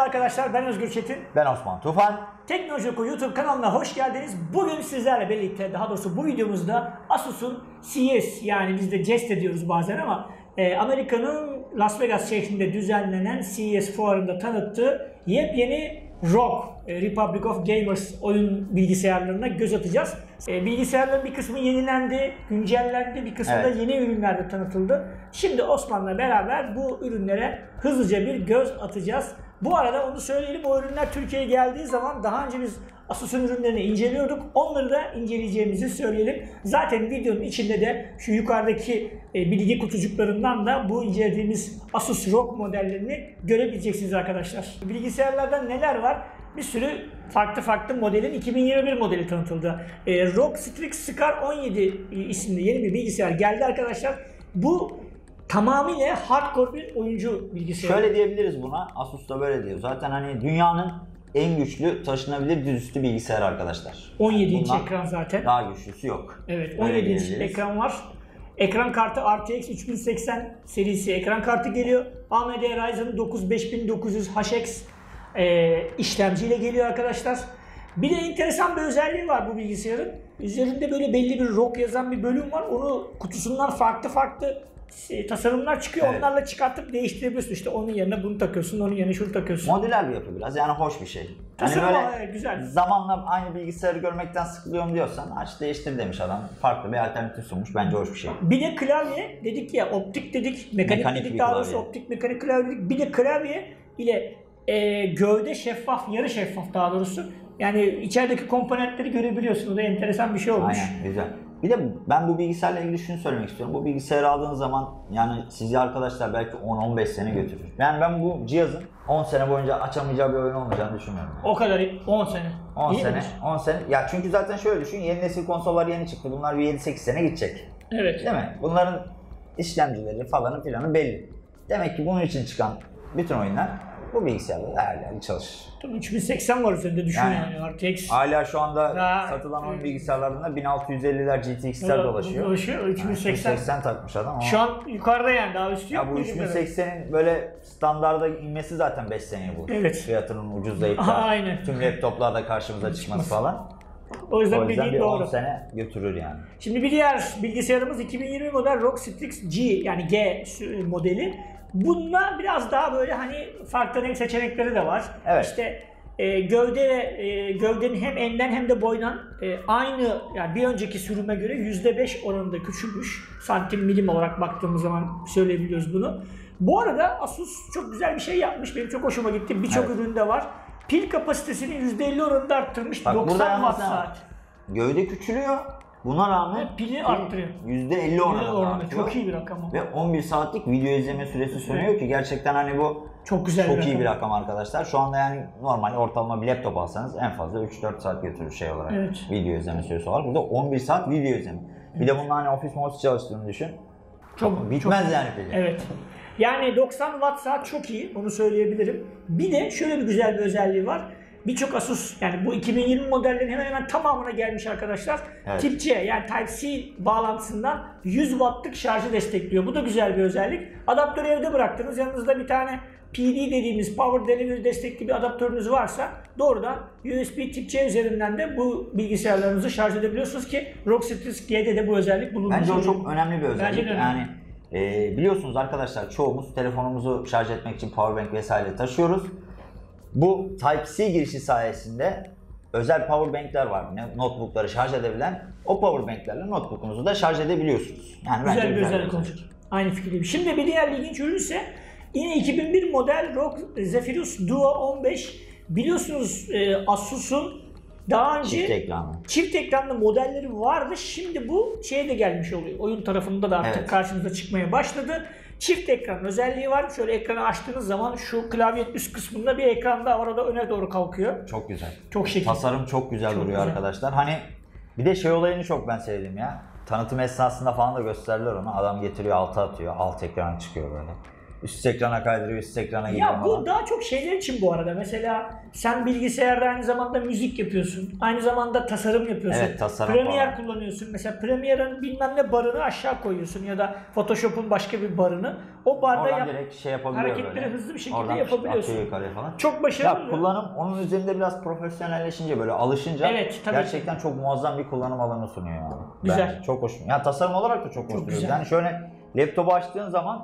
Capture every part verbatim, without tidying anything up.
arkadaşlar, ben Özgür Çetin. Ben Osman Tufan. Teknoloji Oku YouTube kanalına hoş geldiniz. Bugün sizlerle birlikte, daha doğrusu bu videomuzda Asus'un C S, yani biz de jest ediyoruz bazen ama e, Amerika'nın Las Vegas şehrinde düzenlenen C S fuarında tanıttığı yepyeni R O G, e, Republic of Gamers oyun bilgisayarlarına göz atacağız. E, bilgisayarların bir kısmı yenilendi, güncellendi, bir kısmı da Evet. yeni ürünlerde tanıtıldı. Şimdi Osman'la beraber bu ürünlere hızlıca bir göz atacağız. Bu arada onu söyleyelim, o ürünler Türkiye'ye geldiği zaman daha önce biz Asus'un ürünlerini inceliyorduk. Onları da inceleyeceğimizi söyleyelim. Zaten videonun içinde de şu yukarıdaki e, bilgi kutucuklarından da bu incelediğimiz Asus R O G modellerini görebileceksiniz arkadaşlar. Bilgisayarlarda neler var? Bir sürü farklı farklı modelin iki bin yirmi bir modeli tanıtıldı. E, R O G Strix Scar on yedi isimli yeni bir bilgisayar geldi arkadaşlar. Bu tamamıyla hardcore bir oyuncu bilgisayarı. Şöyle diyebiliriz buna. Asus da böyle diyor. Zaten hani dünyanın en güçlü taşınabilir dizüstü bilgisayar arkadaşlar. on yedi inç Bundan ekran zaten. Daha güçlüsü yok. Evet, Öyle on yedi inç diyebiliriz. ekran var. Ekran kartı R T X üç bin seksen serisi ekran kartı geliyor. A M D Ryzen dokuz beş bin dokuz yüz H X e, işlemciyle geliyor arkadaşlar. Bir de enteresan bir özelliği var bu bilgisayarın. Üzerinde böyle belli bir R O G yazan bir bölüm var. Onu kutusundan farklı farklı e, tasarımlar çıkıyor. Evet. Onlarla çıkartıp değiştirebiliyorsun. İşte onun yerine bunu takıyorsun, onun yerine şunu takıyorsun. Modüler bir yapı biraz. Yani hoş bir şey. Hani Tasarım böyle olarak güzel. zamanla aynı bilgisayarı görmekten sıkılıyorum diyorsan aç değiştir demiş adam. Farklı bir alternatif sunmuş. Bence hoş bir şey. Bir de klavye dedik ya, optik dedik, mekanik, Mekanik dedik bir daha doğrusu, klavye. optik mekanik klavye dedik. Bir de klavye ile e, gövde şeffaf, yarı şeffaf daha doğrusu. Yani içerideki komponentleri görebiliyorsun. O da enteresan bir şey olmuş. Aynen, güzel. Bir de ben bu bilgisayarla ilgili şunu söylemek istiyorum. Bu bilgisayarı aldığınız zaman yani sizi arkadaşlar belki on on beş sene götürür. Yani ben bu cihazın on sene boyunca açamayacağı bir oyun olmayacağını düşünmüyorum. Yani. O kadar on sene. on İyi sene, midir? on sene. Ya çünkü zaten şöyle düşün, yeni nesil konsollar yeni çıktı. Bunlar bir yedi sekiz sene gidecek. Evet. Değil mi? Bunların işlemcileri falanı filanı belli. Demek ki bunun için çıkan bütün oyunlar bu bilgisayarda değerli çalışır. üç bin seksen var üzerinde, düşün yani, Yani. R T X. Hala şu anda Daha- satılan oyun bilgisayarlarında bin altı yüz elliler G T X'ler dolaşıyor. Dolaşıyor. üç bin Yani seksen. üç bin seksen takmış adam ama. Şu an yukarıda yani, daha üstü yok. Ya bu mu? üç bin seksenin böyle standarda inmesi zaten beş seneye bulur. Evet. Fiyatının ucuzlayıp Aha, da aynen. tüm laptoplarda karşımıza çıkması falan. O yüzden, O yüzden bildiğin bir on doğru. sene götürür yani. Şimdi bir diğer bilgisayarımız iki bin yirmi model R O G Strix G, yani G modeli. Bunda biraz daha böyle hani farklı renk seçenekleri de var. Evet. İşte e, gövde ve e, gövdenin hem enden hem de boydan e, aynı, yani bir önceki sürüme göre yüzde beş oranında küçülmüş. Santim milim olarak baktığımız zaman söyleyebiliyoruz bunu. Bu arada Asus çok güzel bir şey yapmış. Benim çok hoşuma gitti. Birçok Evet. üründe var. Pil kapasitesini yüzde elli oranında arttırmış. Bak burada doksan yalnız watt ne var? saat. Gövde küçülüyor. Buna rağmen Evet, pili arttırıyor. yüzde elli oranında oranında artıyor. çok iyi bir rakam o. Ve on bir saatlik video izleme süresi sunuyor ki gerçekten hani bu Çok güzel çok bir iyi rakam. bir rakam arkadaşlar. Şu anda yani normal ortalama bir laptop alsanız en fazla üç dört saat götürür şey olarak. Evet. Video izleme süresi olarak. Burada on bir saat video izleme. Bir de bunun hani ofis modus çalıştığını düşün. Çok Bitmez çok- yani pili. Evet. Yani doksan watt saat çok iyi, onu söyleyebilirim. Bir de şöyle bir güzel bir özelliği var. Birçok Asus, yani bu iki bin yirmi modellerin hemen hemen tamamına gelmiş arkadaşlar. Evet. Tip C, yani Type-C bağlantısından yüz wattlık şarjı destekliyor. Bu da güzel bir özellik. Adaptörü evde bıraktınız. Yanınızda bir tane P D dediğimiz Power Delivery destekli bir adaptörünüz varsa doğrudan U S B Tip C üzerinden de bu bilgisayarlarınızı şarj edebiliyorsunuz ki R O G Strix G'de de bu özellik bulunmuş. Bence o çok önemli bir özellik. Bence de önemli. Yani e, biliyorsunuz arkadaşlar, çoğumuz telefonumuzu şarj etmek için powerbank vesaire taşıyoruz. Bu Type-C girişi sayesinde özel powerbankler var. Notebookları şarj edebilen, o powerbanklerle notebookunuzu da şarj edebiliyorsunuz. Yani bence Güzel bir özellik olacak. Aynı fikirdeyim. Şimdi bir diğer ilginç ürün ise yine iki bin bir model R O G Zephyrus Duo on beş. Biliyorsunuz e, Asus'un daha önce Çift ekranlı. çift ekranlı modelleri vardı. Şimdi bu şeye de gelmiş oluyor. Oyun tarafında da artık Evet. karşımıza çıkmaya başladı. Çift ekran özelliği var. Şöyle ekranı açtığınız zaman şu klavyenin üst kısmında bir ekran daha var. O da öne doğru kalkıyor. Çok güzel. Çok şekil. Tasarım çok güzel Çok duruyor güzel. arkadaşlar. Hani bir de şey olayını çok ben sevdim ya. Tanıtım esnasında falan da gösterdiler onu. Adam getiriyor, alta atıyor. Alt ekran çıkıyor böyle. üst ekrana kaydırıyor, üst ekrana gidiyor Ya bu falan. daha çok şeyler için bu arada. Mesela sen bilgisayarda aynı zamanda müzik yapıyorsun. Aynı zamanda tasarım yapıyorsun. Evet, tasarım Premiere falan. kullanıyorsun. Mesela Premiere'ın bilmem ne barını aşağı koyuyorsun ya da Photoshop'un başka bir barını. O barda Oradan yap, direkt şey yapabiliyor hareketleri böyle. hızlı bir şekilde Oradan yapabiliyorsun. atıyor yukarıya falan. Çok başarılı. Ya kullanım onun üzerinde biraz profesyonelleşince böyle alışınca Evet, tabii. gerçekten çok muazzam bir kullanım alanı sunuyor yani. Güzel. Ben çok hoşum. Ya tasarım olarak da çok, hoş duruyor. güzel. Yani şöyle laptopu açtığın zaman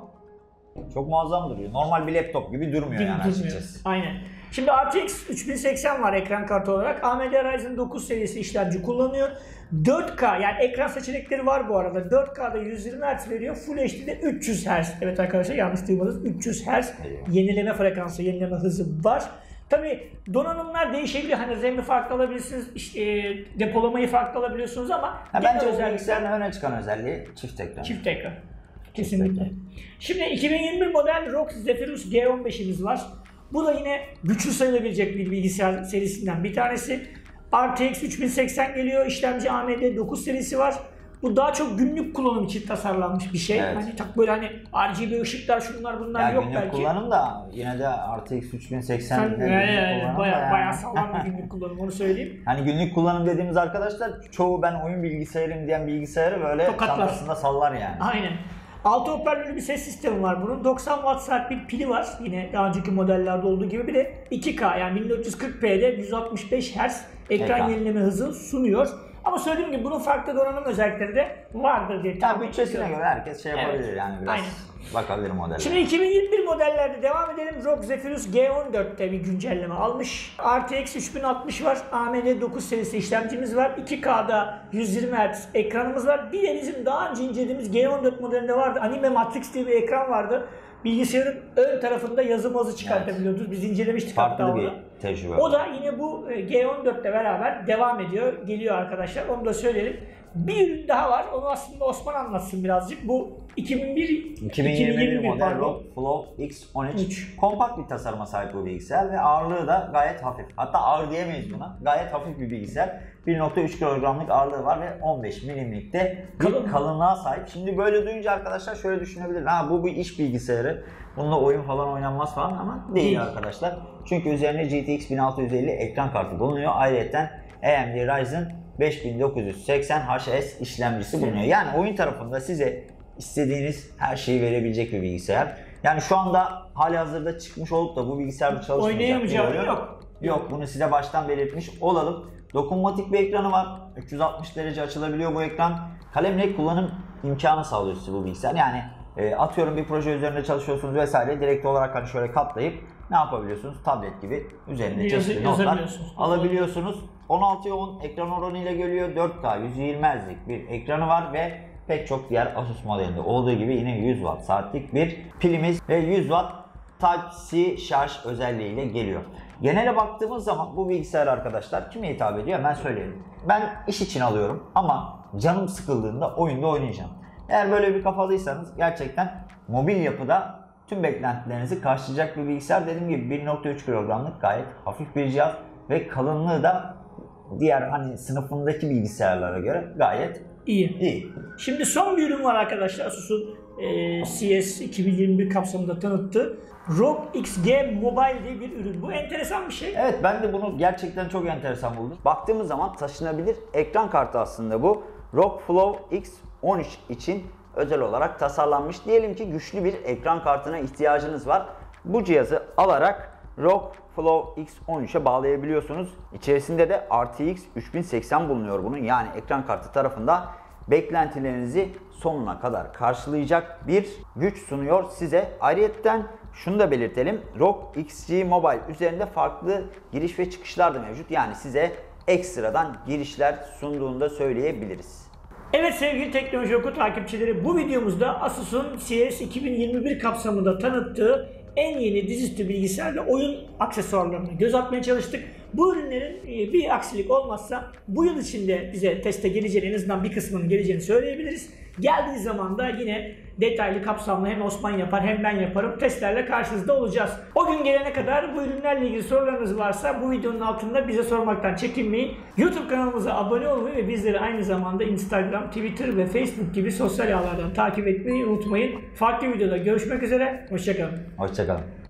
çok muazzam duruyor. Normal bir laptop gibi durmuyor Gibi yani durmuyor. açıkçası. Aynen. Şimdi R T X üç bin seksen var ekran kartı olarak. A M D Ryzen dokuz serisi işlemci kullanıyor. dört K yani ekran seçenekleri var bu arada. dört K'da yüz yirmi hertz veriyor. Full H D'de üç yüz hertz. Evet arkadaşlar yanlış duymadınız. üç yüz hertz yenileme frekansı, yenileme hızı var. Tabii donanımlar değişebilir. Hani RAM'i farklı alabilirsiniz, işte, e, depolamayı farklı alabiliyorsunuz ama Ha, genel bence bu özellikler- bilgisayarın öne çıkan özelliği çift ekran. Çift ekran. Kesinlikle. Şimdi iki bin yirmi bir model R O G Zephyrus G on beş'imiz var. Bu da yine güçlü sayılabilecek bir bilgisayar serisinden bir tanesi. R T X üç bin seksen geliyor. İşlemci A M D dokuz serisi var. Bu daha çok günlük kullanım için tasarlanmış bir şey. Evet. Hani tak böyle hani R G B ışıklar şunlar bunlar Yani yok günlük belki. kullanım da yine de R T X üç bin seksen Sen, günlük yani, kullanım da bayağı, yani. bayağı sağlam bir günlük kullanım onu söyleyeyim. Hani günlük kullanım dediğimiz arkadaşlar çoğu ben oyun bilgisayarım diyen bilgisayarı böyle Tokatlar. çantasında sallar yani. Aynen. altı hoparlörlü bir ses sistemi var bunun. doksan watt saat bir pili var. Yine daha önceki modellerde olduğu gibi. Bir de iki K yani bin dört yüz kırk p'de yüz altmış beş hertz ekran Ekran. yenileme hızı sunuyor. Ama söylediğim gibi bunun farklı donanım özellikleri de vardır diye Ya tahmin bütçesine ediyorum. göre herkes şey yapabilir Evet. yani biraz Aynen. bakabilir modelle. Şimdi iki bin yirmi bir modellerde devam edelim. R O G Zephyrus G on dört'te bir güncelleme almış. R T X üç bin altmış var. A M D dokuz serisi işlemcimiz var. iki K'da yüz yirmi hertz ekranımız var. Bir de bizim daha önce incelediğimiz G on dört modelinde vardı. Anime Matrix diye bir ekran vardı. Bilgisayarın ön tarafında yazı mazı çıkartabiliyorduk. Biz incelemiştik hatta Farklı onu. bir tecrübe. O da yine bu G on dört'le beraber devam ediyor. Geliyor arkadaşlar. Onu da söyleyelim. Bir ürün daha var. Onu aslında Osman anlatsın birazcık. Bu iki bin bir iki bin yirmi bir model pardon. R O G Flow X on üç. üç. Kompakt bir tasarıma sahip bu bilgisayar ve ağırlığı da gayet hafif. Hatta ağır diyemeyiz buna. Gayet hafif bir bilgisayar. bir nokta üç kilogramlık ağırlığı var ve on beş milimlikte bir Kalın. kalınlığa sahip. Şimdi böyle duyunca arkadaşlar şöyle düşünebilir. Ha bu bir iş bilgisayarı. Bununla oyun falan oynanmaz falan ama değil, Değil. arkadaşlar. Çünkü üzerinde G T X bin altı yüz elli ekran kartı bulunuyor. Ayrıca A M D Ryzen beş bin dokuz yüz seksen H S işlemcisi bulunuyor. Yani oyun tarafında size istediğiniz her şeyi verebilecek bir bilgisayar. Yani şu anda hali hazırda çıkmış olup da bu bilgisayarda çalışmayacak Oynayamayacağım bir oyun yok. Yok, bunu size baştan belirtmiş olalım. Dokunmatik bir ekranı var. üç yüz altmış derece açılabiliyor bu ekran. Kalemle kullanım imkanı sağlıyor size bu bilgisayar. Yani e, atıyorum bir proje üzerinde çalışıyorsunuz vesaire direkt olarak hani şöyle katlayıp ne yapabiliyorsunuz? Tablet gibi üzerinde Yazı- çeşitli notlar yazabiliyorsunuz. alabiliyorsunuz. on altıya on ekran oranıyla geliyor. dört K yüz yirmi hertz'lik bir ekranı var ve pek çok diğer Asus modelinde olduğu gibi yine yüz watt saatlik bir pilimiz ve yüz watt Type-C şarj özelliğiyle geliyor. Genele baktığımız zaman bu bilgisayar arkadaşlar kime hitap ediyor hemen söyleyelim. Ben iş için alıyorum ama canım sıkıldığında oyunda oynayacağım. Eğer böyle bir kafalıysanız gerçekten mobil yapıda tüm beklentilerinizi karşılayacak bir bilgisayar. Dediğim gibi bir nokta üç kilogramlık gayet hafif bir cihaz ve kalınlığı da diğer hani sınıfındaki bilgisayarlara göre gayet İyi. iyi. Şimdi son bir ürün var arkadaşlar. Asus'un e, C S iki bin yirmi bir kapsamında tanıttığı R O G X G Mobile diye bir ürün. Bu enteresan bir şey. Evet, ben de bunu gerçekten çok enteresan buldum. Baktığımız zaman taşınabilir ekran kartı aslında bu. R O G Flow X on üç için özel olarak tasarlanmış. Diyelim ki güçlü bir ekran kartına ihtiyacınız var. Bu cihazı alarak R O G Flow X on üç'e bağlayabiliyorsunuz. İçerisinde de R T X üç bin seksen bulunuyor bunun. Yani ekran kartı tarafında beklentilerinizi sonuna kadar karşılayacak bir güç sunuyor size. Ayrıyeten şunu da belirtelim. R O G X G Mobile üzerinde farklı giriş ve çıkışlar da mevcut. Yani size ekstradan girişler sunduğunu da söyleyebiliriz. Evet sevgili Teknoloji Oku takipçileri, bu videomuzda Asus'un C S iki bin yirmi bir kapsamında tanıttığı en yeni dizüstü bilgisayar ve oyun aksesuarlarına göz atmaya çalıştık. Bu ürünlerin bir aksilik olmazsa bu yıl içinde bize teste geleceğini, en azından bir kısmının geleceğini söyleyebiliriz. Geldiği zaman da yine detaylı, kapsamlı hem Osman yapar hem ben yaparım. Testlerle karşınızda olacağız. O gün gelene kadar bu ürünlerle ilgili sorularınız varsa bu videonun altında bize sormaktan çekinmeyin. YouTube kanalımıza abone olmayı ve bizleri aynı zamanda Instagram, Twitter ve Facebook gibi sosyal ağlardan takip etmeyi unutmayın. Farklı videoda görüşmek üzere. Hoşçakalın. Hoşçakalın.